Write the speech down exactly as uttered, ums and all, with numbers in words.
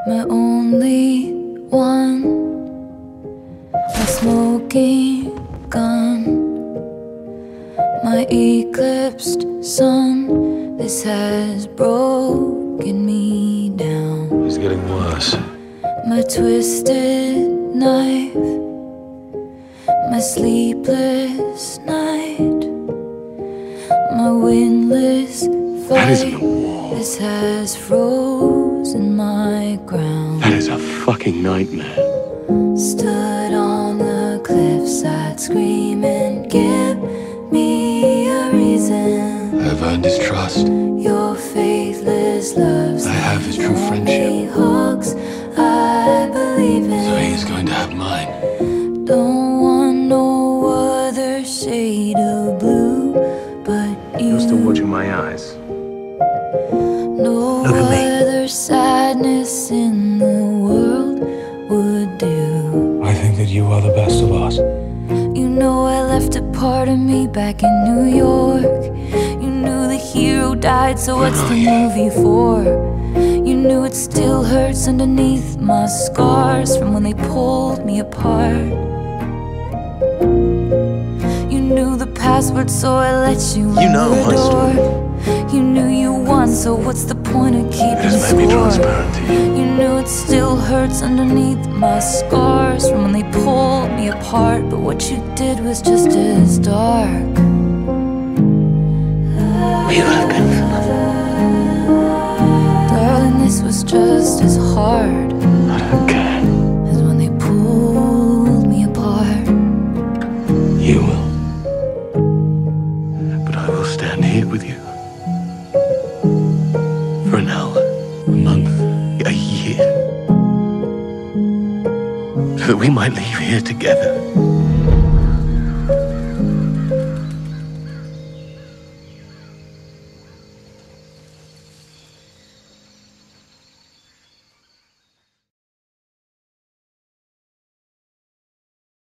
my only one, my smoking gun, my eclipsed sun. This has broken me down. It's getting worse. My twisted knife, my sleepless night, my windless fight. That isn't a war. This has frozen my ground. That is a fucking nightmare. Stood on the cliffside screaming, give me a reason. I've earned his trust. Your faithless love's I have his true friendship. Hoax I believe in. So he's going to have mine. Don't want no other shade of blue but you. You're still watching my eyes. No Look at me. other sadness in the world would do. I think that you are the best of us. You know I left a part of me back in New York. You knew the hero died, so what's the movie for? You knew it still hurts underneath my scars from when they pulled me apart. You knew the password, so I let you in You know the my door. story. You knew you won, so what's the point of keeping It has made me score? transparent to you. You knew it still hurts underneath my scars from when they pulled me apart. But what you did was just as dark. We would have been for nothing. Darling, this was just as hard I don't care. as when they pulled me apart. You will. But I will stand here with you. For an hour, a month, a year. So that we might leave here together.